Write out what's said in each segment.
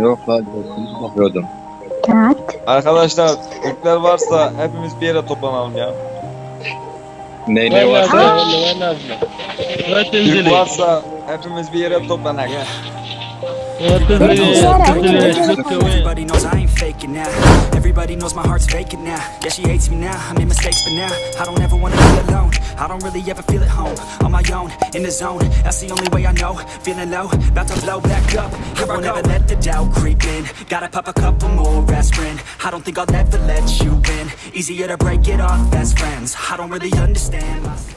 Yok lan, yok, bakıyordum. Tat. Arkadaşlar Türkler varsa hepimiz bir yere toplanalım ya. Ne وين varsa نازله ولا وين نازله؟ وين Türk تنزلي؟ varsa hepimiz bir yere toplanalım. وين تنزلي؟ تنزلي سكه وين؟ Everybody knows I ain't faking now. Everybody knows my heart's vacant now. Yeah, she hates me now. I made mistakes, but now I don't ever wanna be alone. I don't really ever feel at home. On my own, in the zone. That's the only way I know. Feeling low, about to blow back up. I won't ever let the doubt creep in. Gotta pop a couple more aspirin. I don't think I'll ever let you in. Easier to break it off best friends. I don't really understand myself.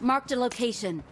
Marked a location.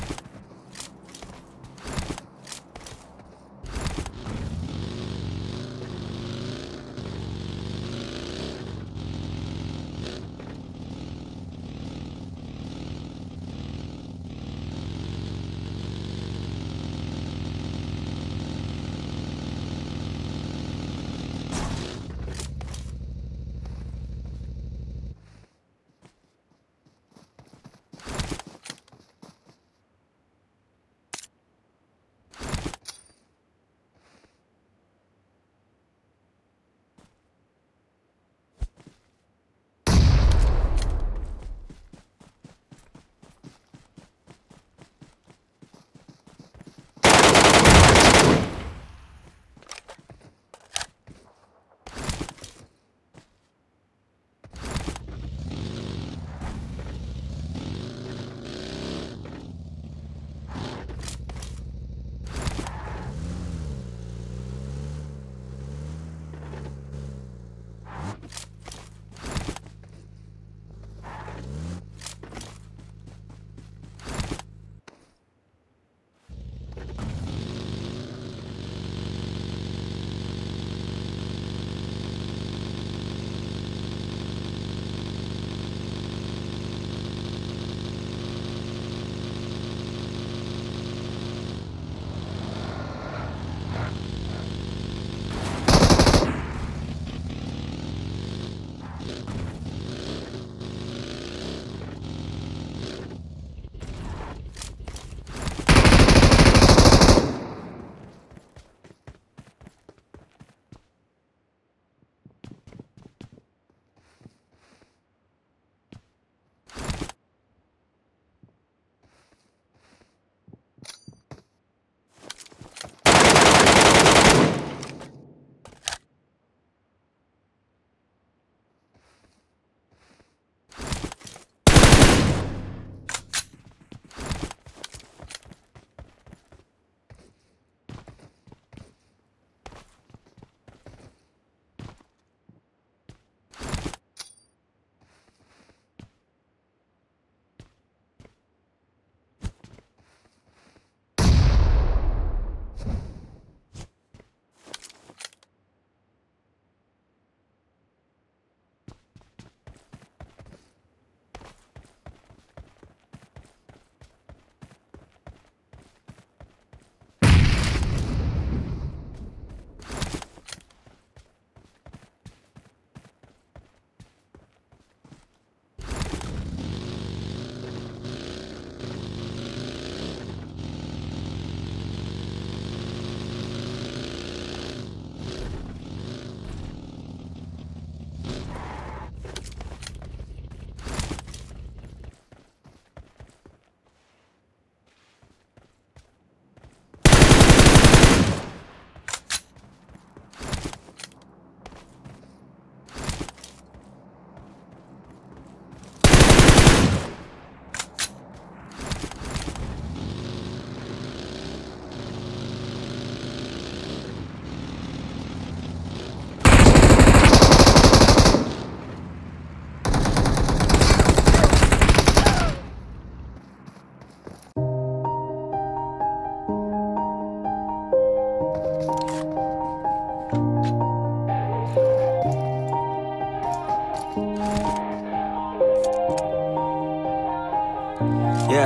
Yeah.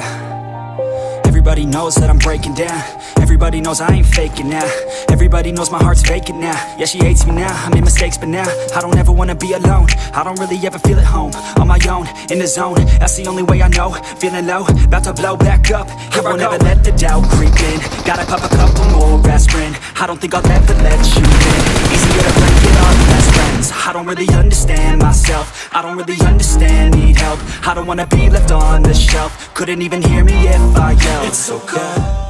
Everybody knows that I'm breaking down. Everybody knows I ain't faking now. Everybody knows my heart's vacant now. Yeah, she hates me now, I made mistakes but now I don't ever wanna be alone. I don't really ever feel at home. On my own, in the zone, that's the only way I know. Feeling low, about to blow back up. I won't ever let the doubt creep in. Gotta pop a couple more aspirin. I don't think I'll ever let you in. Easier to break it off best friends. I don't really understand myself. I don't really understand, need help. I don't wanna be left on the shelf. Couldn't even hear me if I yelled. It's so cold